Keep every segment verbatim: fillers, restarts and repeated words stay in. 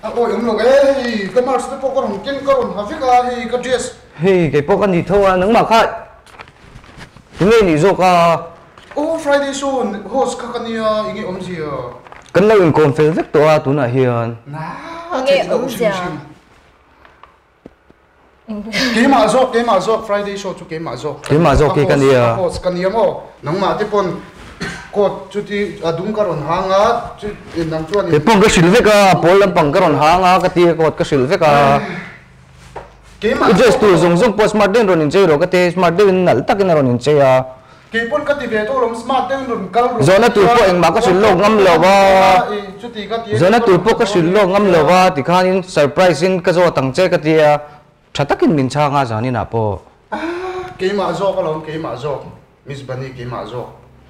Ôi ông lúc ấy cái mà sẽ có con kiến con hả phí cả thì cái dress hey cái bộ con gì thôi nắng mặc hết chúng nghe đi rồi cả oh Friday show host các cái này ý ông gì à cái lâu in con phải rất to tu nãy hiền nah nghe ông gì cái mà rồi cái mà rồi Friday show chú cái mà rồi cái mà rồi cái cái này host cái này mà nắng mà tiếp con cột chú thì đúng cái rồi hàng á chú nắng chú anh cái phong cái silver cả pol làm phong cái rồi hàng á cái tia cột cái silver cả cái mà just tu dùng dùng post smart den rồi nhìn chơi rồi cái tia smart den nãy tắc cái rồi nhìn chơi à cái pon cái tivi tôi làm smart den rồi cái rồi giờ nó tu po anh mà cái silver ngâm lò vào giờ nó tu po cái silver ngâm lò vào thì khai in surprise in cái rồi tăng chơi cái tia chắc tắc in mình cha ngã giờ ni nạp po cái mà rồi cái lòng cái mà rồi Miss Bunny cái mà rồi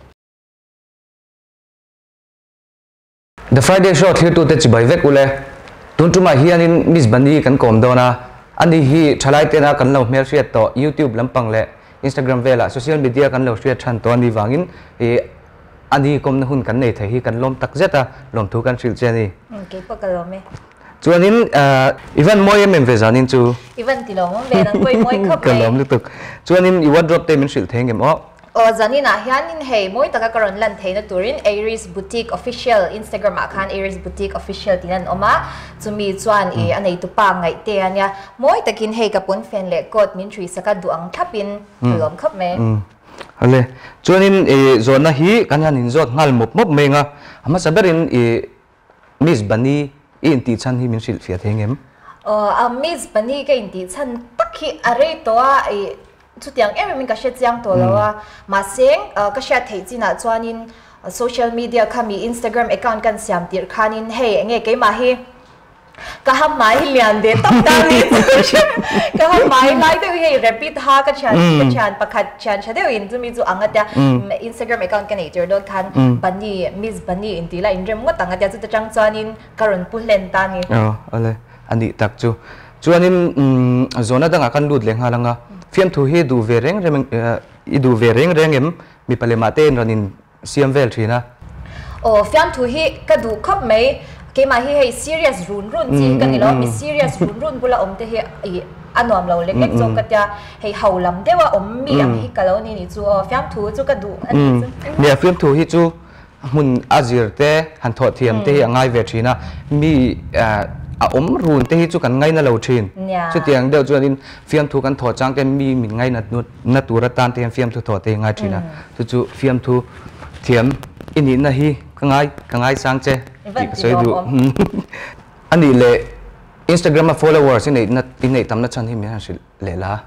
The Friday show here to te chibai vek ule tun tuma hian in Miss Bunny kan kom dona ani hi thalai te na kan lo mel share to YouTube lampang le Instagram vela social media kan lo share than to ani wangin e ani kom na hun kan nei thei hi kan lom tak zeta lom thu kan sil cheni ke pa kalome chuanin even moi em ve zanin chu even tilom ve nan koi moi khap kan lom lutuk chuanin i wardrobe te min sil thengem o o zanina hianin hei moi taka karon lan theina turin Aries Boutique official Instagram account Aries Boutique official tinan oma chumi chuan e anei tu pa ngai te ania moi takin hei kapon fan le kot min thui saka duang thapin lom khap me ale chuanin e zona hi kanyan in zot ngal mop mop menga ama saberin e Miss Bunny in ti chan hi min sil fia thengem o a Miss Bunny ka in ti chan takhi are to a e chút tiếng em mình có sẽ giang tổ là mà sáng có sẽ thấy gì nào cho nên social media kami Instagram account kan siam tiệt khanin hey nghe cái mà hi cả ham mai liền để tóc ta đi cả ham mai lại tôi hey repeat ha cái chan cái chan pakhat chan chả đều in tụi anh ta Instagram account kan editor đó kan Bunny Miss Bunny in tí là in rem ngot anh ta chút trang cho nên karon pulen ta ni ờ ale anh đi tak chu cho nên zona đang akan lut leng halanga phiam thu hi du ve reng reng i du ve reng reng em mi pale mate ranin siam vel thina o phiam thu hi ka du khop mai ke ma hi hei serious run run chi kan lo mi serious run run bula om te hi anom lo lek lek zo ka ta hei haulam dewa om mi ang hi kaloni ni chu phiam thu chu ka du ani chu ne phiam thu hi chu mun azir te han tho thiam te hi angai ve thina mi à ốm rùn thế hi chú cần ngay na lâu trên chú tiếng đều cho nên phim thu cần thọ trang cái mi mình ngay na na tu ra tan thì phim thu thọ thì ngay trên à chú chú phim thu thiểm in in na hi cái ngay cái ngay sang che soi du anh đi lệ Instagram followers này na tin này tầm na chân hi mình sẽ lệ la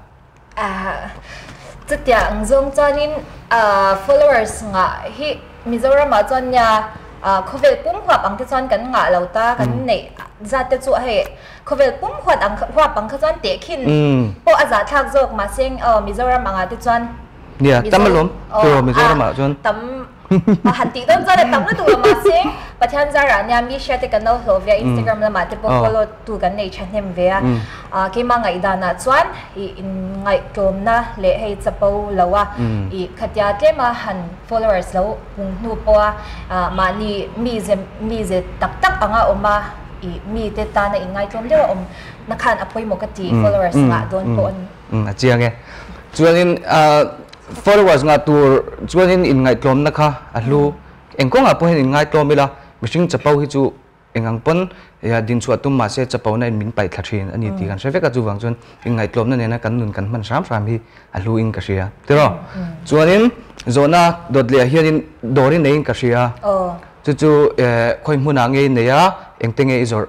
à chú tiếng dùng cho nên followers ngã hi Mizoram mà cho nhà Kovel pum hwap ang tichuan kan nga lo ta kan nei zate chu he Kovel pum hwat ang hwap ang khachuan te khin po aza thak jok ma seng Mizoram anga tichuan nia tamalom to Mizoram ma chuan tam hanti dam zare tam na tu ma seng pathan zara nya mi share te kan no ho via Instagram la ma te po follow tu kan nei chanem ve a ke ma ngai dana chuan i ngai tom na le hei chapo lawa i khatya te ma han followers lo pung nu po a ma ni mi ze mi ze tak tak anga oma i mi te ta na ingai tom de om na khan apoi mo ka ti followers nga don po um a chia nge chuanin followers nga tur chuanin in ngai tlom na kha a hlu engkong a po hin in ngai tlom mila mishing chapau hi chu engang pon ya din chu atum ma se chapau na min pai thlathin ani ti kan seve ka chu wang chun in ngai tlom na ne na kan nun kan man sam sam hi a hlu in ka sia tero chuanin zona dot le hianin dorin nei ka sia o chu chu khoi hmuna nge neya engtenge izor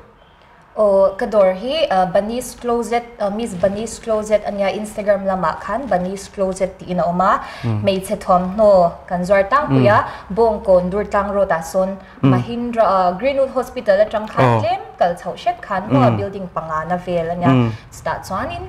o kador hi Bunny's Closet Miss Bunny's Closet anya Instagram lama khan Bunny's Closet ti ina oma mei che thom no kan zor tang puya bong kon dur tang ro ta son Mahindra Greenwood Hospital atang khan klem kal chau shet khan ho building panga na vel anya sta chuanin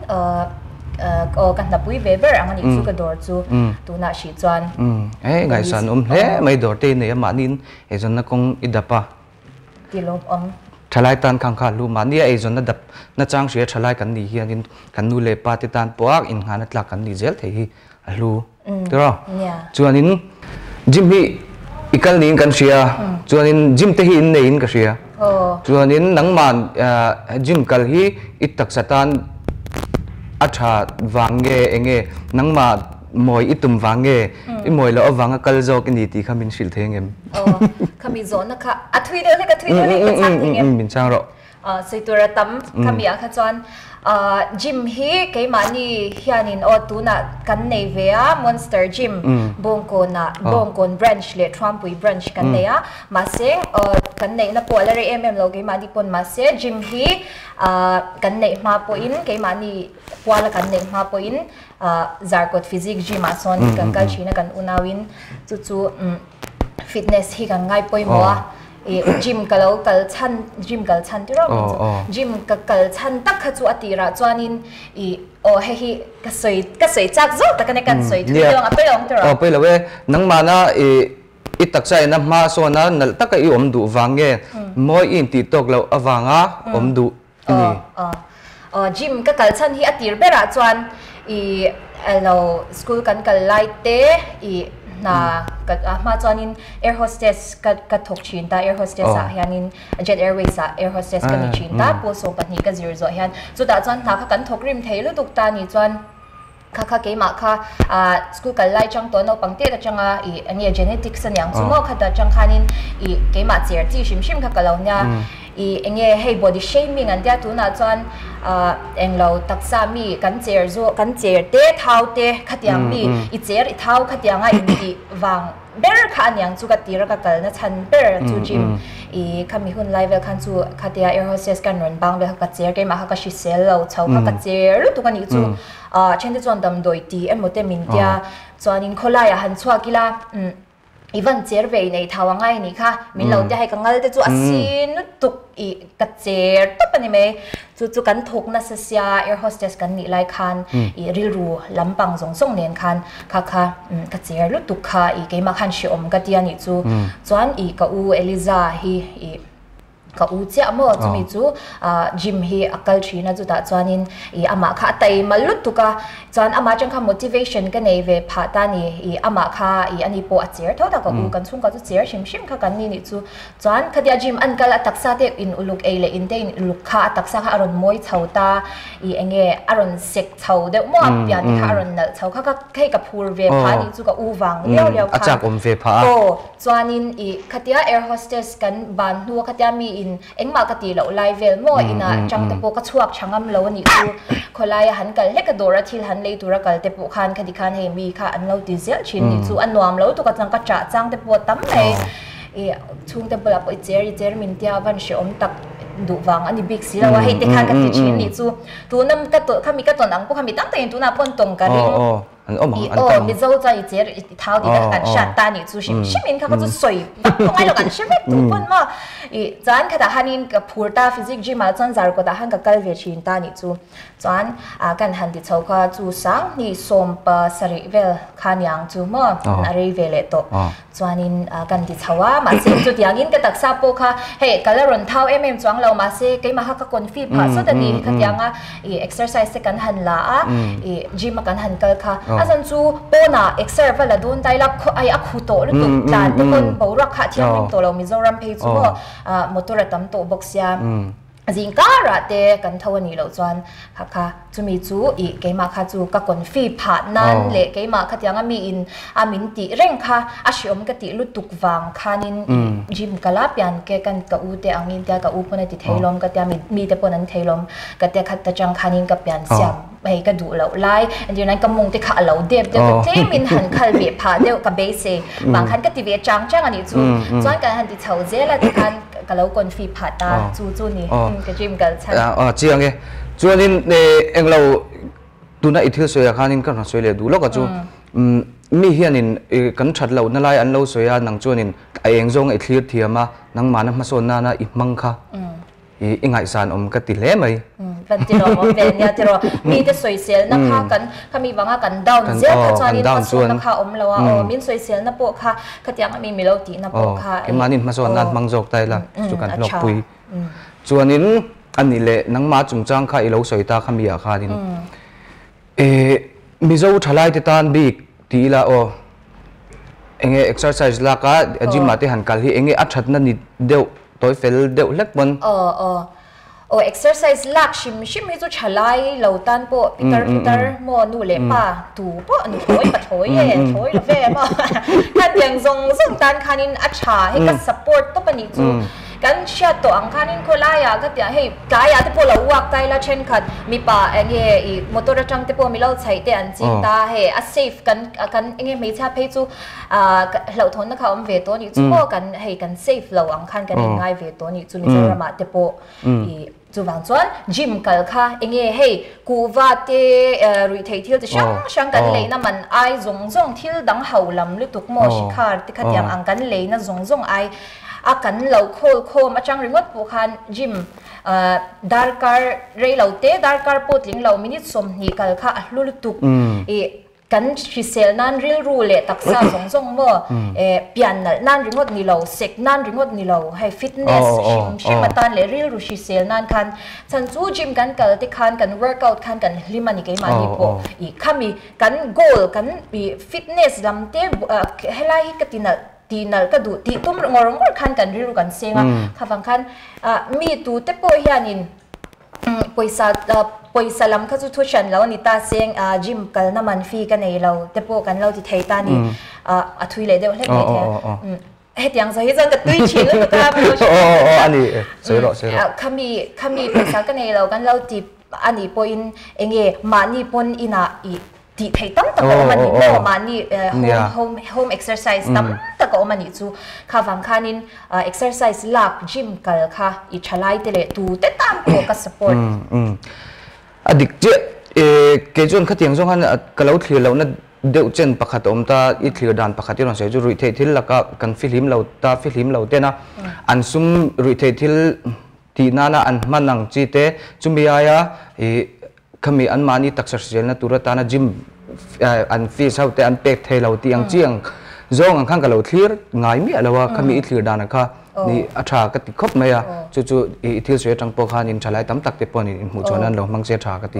o kan na pui Weber ang ani chu kador chu tu na shi chuan eh ngai san um he mai dor te ne ma nin e zon na kong idapa tilom om thalai tan khang kha lu mani ai zon na dap na chang sia thalai kan ni hianin kan nu le pa ti tan poak in hana tlak kan ni zel thei hi a lu tero chuanin jim hi ikal ning kan sia chuanin jim te hi in nei in ka sia chuanin nangman gym kal hi itak satan acha wange enge nangma moi itum wange i moi lo awanga kalzo ki ni ti khamin sil thengem khami zo na kha athui de le ka thui de le ka chang thengem min chang ro seitura tam khami a kha chuan gym hi ke mani hianin o tuna kan nei vea Monster Gym bongko na bongkon branch le Trumpui branch kan nei a ma se kan nei na polar mm lo ke mani pon ma se gym hi kan nei ma po in ke mani wala kan nei ma po in Zarkot Physique Gym a son kan kal china kan unawin chu chu fitness hi kan ngai poi mo gym kalau kal chan gym kal chan ti ro gym ka kal chan tak kha chu atira chuanin i o he hi ka soi ka soi chak zo ta kan kan soi tu long a pe long ti ro o pe lo we nang mana i i tak sai na ma so na nal tak i om du wange moi in ti tok lo awanga om du ni o gym ka kal chan hi atir bera chuan i lo school kan kal lai te i na kat ma chuanin air hostess kat kat thok chin ta air hostess a hianin Jet Airways a air hostess kan ni chin ta po so kan ni ka zir zo hian chu ta chuan na kha kan thok rim thei lu tuk ta ni chuan kha kha ke ma kha a school kal lai chang to no pangte ta changa i ani genetics an yang chu mo kha ta chang khanin i ke ma cher chi shim shim kha kalo nya i enge hey body shaming an dia tu na chuan englo taksa mi kan cher zo kan cher te thau te khatiang mi i cher i thau khatianga i wang ber kha anyang chu ka tira ka kal na chan ber chu gym i khami hun live khan chu khatia air hostess kan ron bang le ka cher ke ma ha ka shi sel lo chau ka cher tu kan ni chu a chen de chon dam doi ti emote min tia chuanin khola ya han chua kila even cher ve nei thawangai ni kha min lo te hai ka ngal te chu asin tuk i ka cher to pani me chu chu kan thok na sa sia air hostess kan ni lai khan i ril ru lampang zong song nen khan kha kha ka cher lu tuk kha i ke ma khan shi om ka tia ni chu chuan i ka u Eliza hi i ka u che amo chumi chu gym hi akal thina chu ta chuanin i ama kha tai malut tuka chuan ama chang kha motivation ka nei ve pha ta ni i ama kha i ani po a cher tho ta ka u kan chung ka chu cher shim shim kha kan ni ni chu chuan khadia gym an kala taksa te in uluk eile in te in uluk kha taksa kha aron moi chhauta i enge aron sek chhau de mo pian kha aron nal chhau kha ka khei ka phur ve pha ni chu ka u wang leo leo kha achak om ve pha o chuanin i khatia air hostess kan ban hu khatia mi in engma ka ti lo lai vel mo ina chang te po ka chuak changam lo ni chu kholai han kal he ka dora thil han lei tura kal te po khan khadi khan he mi kha an lo ti zel chin ni chu an nuam lo tu ka chang ka cha chang te po tam nei e chung te bla po cher cher min tia van she om tak du wang ani big sila wa he te khan ka ti chin ni chu tu nam ka to khami ka to nang po khami tang te tu na pon tong ka ri an om an tang mi zo za i cher i thau di ka kan sha ta ni chu shim shimin kha ka chu soi ko ngai lo kan shim tu pon ma i chan kha da hanin ka phurta physics gym a chan zar ko da han ka kal ve chin ta ni chu chan a kan han di chau kha chu sang ni som pa sari vel khan yang chu mo na re ve le to chuanin kan di chawa ma se chu tiang in ka taksa po kha he kalaron thau mm chuang lo ma se ke ma ha ka kon fi pha so da ni kha tianga i exercise se kan han la a i gym kan han kal kha asan chu pona exercise vala don dai la ai a khu to lu tu dan te kon bo ra kha thiam min to lo mizoram pe chu mo motor tam to boxia zingkara te kan thawani lo chuan kha kha chumi chu i keima kha chu ka kon fi pha nan le keima kha tianga mi in a min ti reng kha a shiom ka ti lu tuk wang khanin gym kala pian ke kan ka u te angin ta ka u pona ti thailom ka ta mi mi te ponan thailom ka te khat ta chang khanin ka pian siam mai ka du lo lai and you nan ka mung te kha lo dep de ka te min han khal be pha de ka be se bang khan ka ti ve chang chang ani chu chuan kan han ti chau zela ti khan ka lo kon fi pha ta chu chu ni ka gym kal chan a chiang e chuanin ne englo tuna ithil soya khanin kan soi le du lo ka chu mi hianin kan that lo na lai an lo soya nang chuanin ai eng zong e thlir thiama nang mana ma son na na i mang kha i ingai san om ka ti le mai van ti ro mo ve nya ti ro mi te soi sel na kha kan khami wanga kan down je kha chuanin ma son na kha om lo wa o min soi sel na po kha khatiang mi mi lo ti na po kha e manin ma son na mang jok tai la chu kan lok pui chuanin ani le nang ma chung chang kha i lo soi ta khami a kha din e mi zo thalai te tan bi ti la o enge exercise la ka gym ma te han kal hi enge a that na ni deu tối phải đều lắc bần ờ ờ oh exercise lak shim shim hi chu thalai lo tan po Peter Peter mo nu le pa tu po an thoi pa thoi e thoi lo ve ma kan yang zong zong tan khanin acha he ka support to pani chu kan sha to ang khanin kholaya ka tia he kaya te po lo wak tai la chen khat mi pa enge i motor atang te po mi lo chai te an ching ta he a safe kan kan enge me cha phe chu a lo thon na kha om ve to ni chu po kan he kan safe lo ang khan kan ngai ve to ni chu mi zara ma te po i chu wang chuan gym kal kha enge hei kuwa te rui thei thil te shang shang kan leina man ai zong zong thil dang haulam lu tuk mo shikhar ti khatyang ang kan leina zong zong ai a kan lo khol khom atang ringot pu khan gym darkar rei lo te darkar potling lo minute som ni kal kha lu lu tuk e kan chisel nan real rule taksa zong zong mo e pian nan ringot ni lo sek nan ringot ni lo hai fitness shim shim matan le real ru chisel nan khan chan chu gym kan kal te khan kan workout khan kan limani ke mani po i khami kan goal kan bi fitness lam te helai katina tinal ka du ti tum ngorong ngor khan kan riru kan senga khawang khan mi tu te po hianin poisa poisa lam kha chu thu chan lo ni ta seng gym kal na man fi ka nei lo te po kan lo ti thei ta ni a thui le deu hlek nei the he tiang sa hi jang ka tui chin lo ta po oh oh ani sei ro sei ro khami khami poisa ka nei lo kan lo ti ani point enge mani pon ina i ti thei tam ta ko mani mo mani home home home exercise tam ta ko mani chu khawang khanin exercise lak gym kal kha i thalai te le tu te tam ko ka support adik je ke jon khatiang jong han kalau thli lo na deuh chen pakhat om ta i thlir dan pakhat ron se ju rui thei thil laka kan film lo ta film lo te na an sum rui thei thil ti na na an manang chi te chumi aya e khami an mani taksar sel na turata na gym an fees how te an pek thei lo ti ang chiang zong ang khang ka lo thlir ngai mi alawa khami i thlir dan kha ni atha ka ti khop maya chu chu i thil se tang po khan in thalai tam tak te pon in mu chonan lo mang se tha ka ti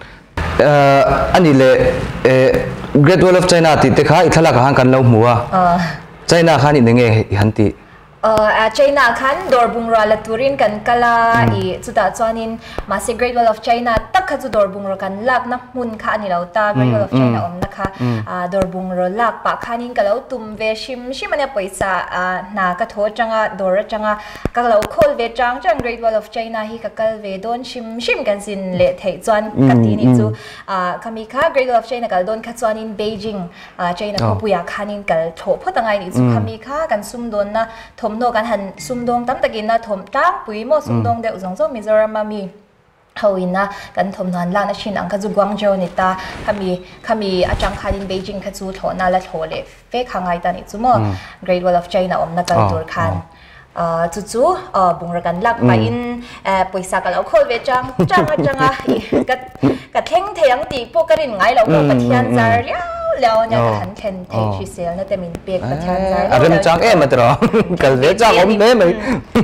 ani le Great Wall of China ti te kha i thala ka han kan lo muwa China khan in nge han ti uh China khan dorbungra la turin kan kala i chuta chuanin mase Great Wall of China takha chu dorbungra kan lak na mun kha ani lo ta Great Wall of China om na kha dorbungra lak pa khanin kalo tum ve shim shimane paisa na ka tho changa dor changa ka lo khol ve chang chang Great Wall of China hi ka kal ve don shim shim kan sin le thei chuan ka ti ni chu khami kha Great Wall of China kal don kha chuanin Beijing China ko puya khanin kal tho photangai ni chu khami kha kan sum don na thom no kan han sumdong tam takin na thom tang pui mo sumdong de zong zong Mizoram mami hawina kan thom nan la na shin ang ka zu Guangzhou ni ta khami khami achang khalin Beijing kha chu thona la thole fe khangai ta ni chu mo Great Wall of China om na kal tur khan chu chu bungra kan lak pa in poisa kal khol ve chang chang changa ka ka theng theyang ti po karin ngai lo ko pathian zar ya leo nya kan ken thei chi sel na te min pek pathian zar a rem chang em ma tro kal ve chang om me mai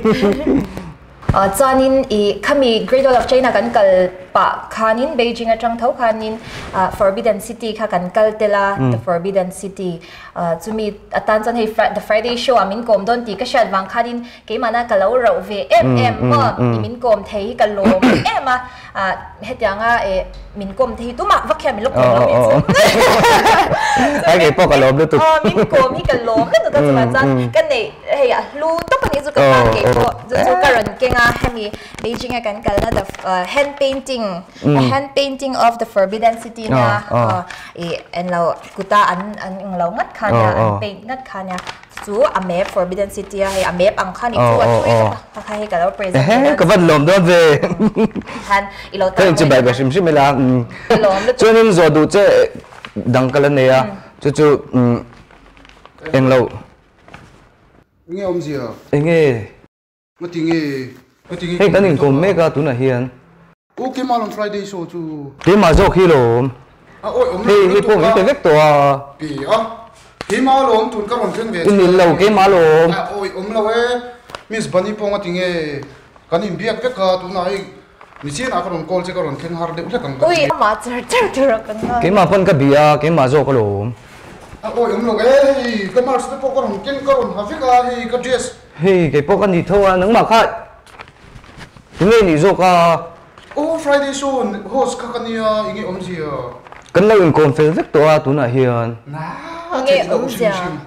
chuanin i khami Great Wall of China kan kal pa khanin Beijing atang thau khanin Forbidden City kha kan kal tela the Forbidden City chumi atan chan hei the Friday show amin kom don ti ka shat wang khanin ke mana kalo ro ve em em mo min kom thei ka lom em a hetianga e min kom thei tu ma vakhya min lok kom lo min ai ke po ka lom lu tu min kom hi ka lom na ka chu chan kan nei hei a lu to pani chu ka ta ke po chu ka ran ke nga hemi Beijing kan kal na the hand painting a hand painting of the Forbidden City na e en lo kuta an an ing lo ngat khanya an paint ngat khanya chu a map Forbidden City hai a map ang khani chu a thui ka khai ka lo present he ka van lom do ve han i lo ta chu bai ga sim sim la lom chu nin zo du che dang kala ne ya chu chu eng lo nge om zia enge mati nge mati nge he kan in kom me ka tu na hian okay mal on Friday show chu ke ma zo khi lo a oi om he he po mi pe vek to pi a ke ma lo om tun ka ron chen ve in lo ke ma lo a oi om lo e miss bani po ngati nge kan in biak vek ka tu na ai mi chen a ka ron call che ka ron khen har de ka kan ui ma char char char kan ke ma pon ka bia ke ma zo ko lo a oi om lo e ka mar ste po ka ron ken ka ron ha fi ka hi ka dress hey cái bốc ăn thì thôi à nắng mà khai chúng mình đi rồi cả oh Friday show host các anh à ý nghĩa ông gì à cần là mình còn phải rất to tu na hiền na nghe ông gì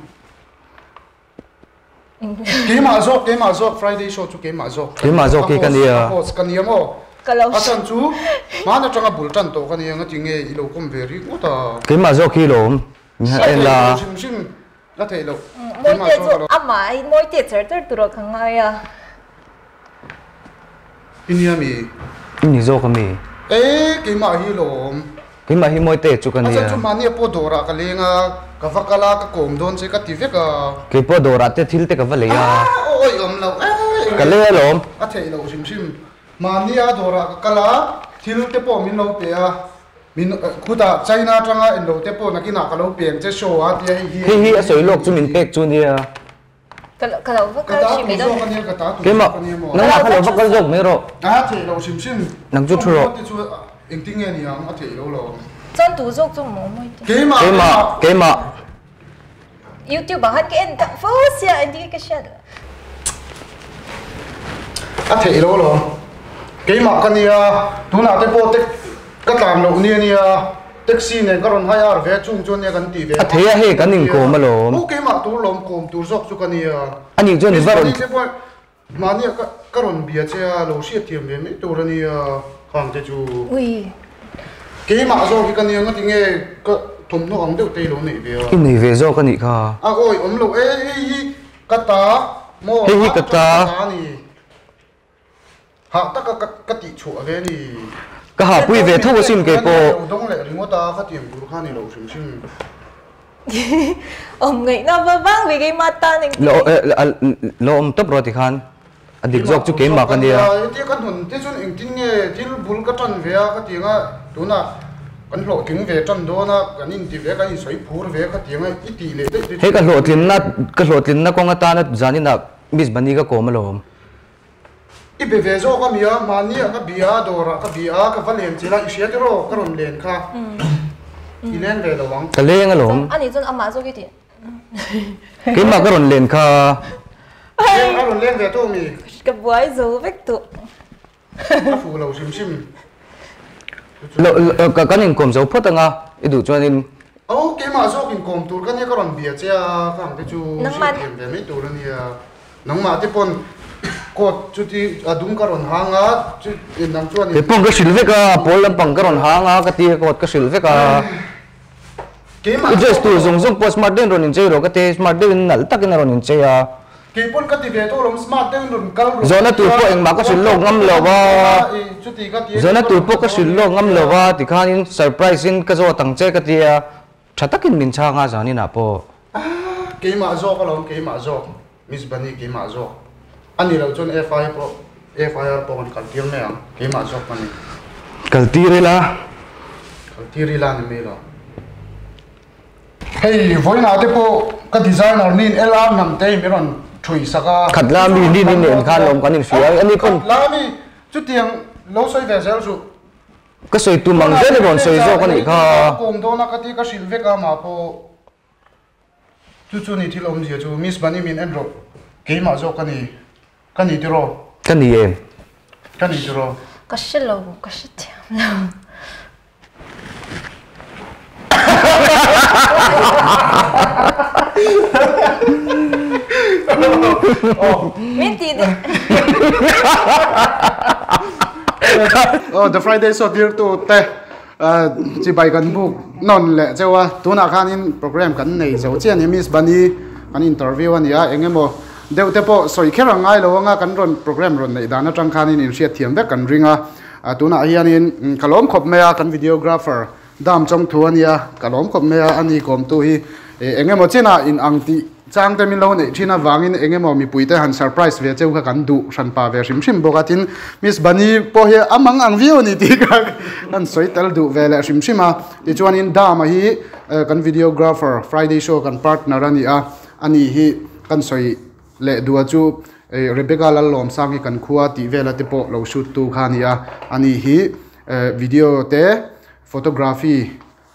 cái mà rồi cái mà rồi Friday show chú cái mà rồi cái mà rồi cái cái gì à host cái gì mà kalau à chân chú mà nó trong cái buổi trần tổ cái gì nghe tiếng nghe lâu không về đi ngút à cái mà rồi khi lồm em là là thế lâu mỗi tiết rồi à mà mỗi tiết chơi chơi tụi khang ngay à in nhà mi in rồi cái mi ê cái mà hi lồm cái mà hi mỗi tiết chú cái à gì chân chú mà nia po đồ ra cái liền à cái vác cái la cái cổng đón sẽ cái tivi cái cái po đồ ra tiết thiếu tiết cái vậy à ôi ông lâu cái liền lồm à thế lâu sim sim mà nia đồ ra cái la thiếu tiết po mình lâu bia mình khu ta China trong á Indo tiết po nãy nào cái lâu bia chế show á thì hi hi soi lok chú mình pek chú nia kalau kalau vác cái cái ta gì cũng đó do cái nia cái ta cái mà nắng mà khai lok cái dòng mấy rồi à thế lâu sim sim nắng chút rồi anh tiếng nghe nhiều à thế lâu lâu chân tụi dốc trong mỗi mỗi tiết cái mà cái mà cái mà YouTube bảo hát cái anh ta first ya anh đi cái gì à thế lâu lâu cái mà cái nia tu nào tiết po tiết cái làm lâu nia nia taxi này córon hai ar về chung chung này gần tỷ về à thế à hey cái nín cổ mà lồm ok mà tu lom com tu dốc chu cái nia anh nhìn cho nên vợ mà nia cái cái ron bia che lâu xịt thiềm về mấy tu rồi nia hàng thế chu ui cái mà rồi cái nia nó tiếng nghe cái thùng nó ông đều tây lâu này về cái này về rồi cái này cả à ôi ông lâu ê ê cái ta mò Hi hi cái ta hạ tất cả các các tỷ chủ về đi cái hộp quy về thôi xin cái bộ đông lệ chúng ta phát triển của khán này lâu xíu xíu ông nghĩ nó vâng vâng vì cái mặt ta này lo lo ông top rồi thì khan anh đi dọc chú kiếm mà cái này cái cái thùng cái chuyện anh tin nghe tin bul cái chân về cái tiếng á đó là cái lộ tiếng về chân đó là cái nhìn thì về cái nhìn sấy phù về cái tiếng á ít tỷ lệ đấy hey cái lộ tiền na cái lộ tiền na con người ta na জানি na miss bani cái cổ mà lồm ít về về rồi cái mía mà nia cái bia đồ ra cái bia cái văn liền chỉ là ít xe rồi cái rồng liền kha thì lên về là vắng cái lên cái lồm anh ấy chân âm mà rồi cái gì cái mà cái rồng lên kha cái rồng lên về thôi mi cái buổi rồi vết tụ cái phù lâu xìm xìm lo cái cái nín cồm dấu phốt tăng à ít đủ cho nên ô cái mà rồi cái cồm tụi cái này cái rồng bia chứ cái hàng cái chú xìm về mấy tụi nó nia nắng mà tiếp pon cột chú thì đúng cái rồng hàng á chú nắng chuan cái phong cái silver cái pol làm bằng cái rồng hàng à cái tia cột cái silver cái cái mà just tu dùng dùng post smart den rồi nên chơi rồi cái tia smart den nãy tắc cái nào nên chơi à cái pon cái tivi to lom smart den rồi cái rồi giờ nó tụi po anh mà cái silver ngâm lờ va chú thì cái tia giờ nó tụi po cái silver ngâm lờ va thì khan surprise in cái zo tăng chơi cái tia chả tắc in mình chang à giờ nên à po cái mà rồi cái lom cái mà rồi Miss Bunny cái mà rồi anh đi đâu chọn F I R pro F I R pro con cần tiếng này à cái mà rồi con này cái tia đấy là cái tia đi làm gì đó hey với nào thế po cái designer nên L R nằm đây mấy con chui saka khát la mi đi đi nên khan lom cái nên phía anh đi con la mi chút tiếng lâu xoay về sao rồi cái sợi tụi mang thế này còn sợi zo cái này kha cùng đó là cái tia cái silver cái mà po chú chú này thì làm gì chú Miss Bunny mình anh rồi cái mà rồi cái này cái này rồi cái này em cái này rồi có sự lâu có sự thiệt miễn gì đấy oh the Friday so dear to te chỉ bài gần book non lệ cho à tu nào khan in program kan nei zo chen ni Miss Bunny kan interview ani a engemo deu te po soi khera ngai lo nga kan ron program ron nei dana tang khan in in sia thiam ve kan ringa tu na hian in kalom khop mea kan videographer dam chong thuania kalom khop mea ani kom tu hi engemo chena in angti chang te min lo nei thina wangin engemo mi puite han surprise ve cheu kha kan du san pa ve sim sim bokatin Miss Bunny po he amang ang view ni ti ka kan soi tel du ve la sim sima ti chuan in dam hi kan videographer Friday show kan partner ani a ani hi kan soi le du chu Rebecca lalom sangi kan khuwa ti ve la te po lo shoot tu khania ani hi video te photography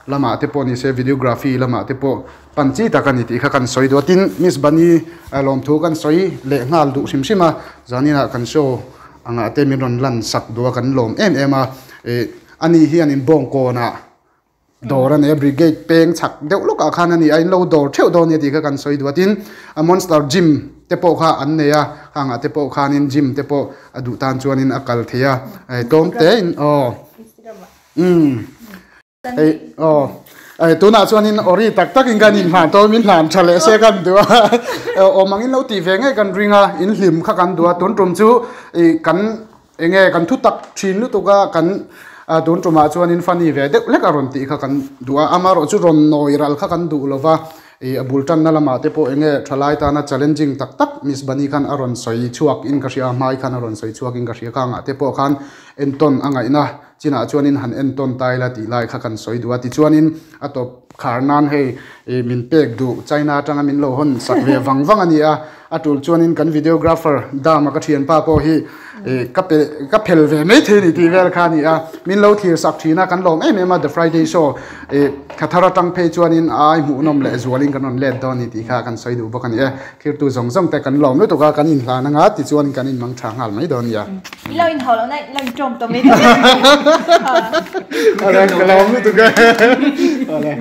lama te po ni se videography lama te po panchi takani ti kha kan soi do tin Miss Bunny lom thu kan soi le ngal du sim sima zanina kan show anga te min ron lan sak do kan lom em em a ani hian in bong ko na doran e brigade peng chak deuh lok a khan ani ai lo dor theu do ni ti kha kan soi do tin a monster gym te po kha an ne ya anga te po khan in gym te po adu tan chuan in akal thea tom te in o um ai o ai tu na chuan in ori tak tak in kan in han to min han thale se kan du o mangin lo ti ve ngai kan ringa in hlim kha kan du tun trum chu kan enge kan thu tak thin lu tu ka kan tun trum a chuan in fani ve de lek aron ti kha kan du amaro chu ron noi ral kha kan du lova e abultan na lama te po enge thalai ta na challenging tak tak Miss Bunny khan aron soi chuak in ka sia mai khan aron soi chuak in ka sia kanga te po khan enton anga ina china chuanin han enton taila ti lai kha kan soi duwa ti chuanin atop kharnan hei min pek du China tanga min lo hon sak ve wang wang ani a atul chuanin kan videographer dama ka thian pa po hi ka pe ka phel ve mai the ni ti vel kha ni a min lo thir sak thina kan lom em em the Friday show e khathara tang pe chuanin ai mu nom le zualing kan on let don ni ti kha kan soi du bokan e khir tu zong zong te kan lom lu to ka kan in hla na nga ti chuan kan in mang thang hal mai don ya lo in hol na lo in trom to me ala ka lom lu to ka ala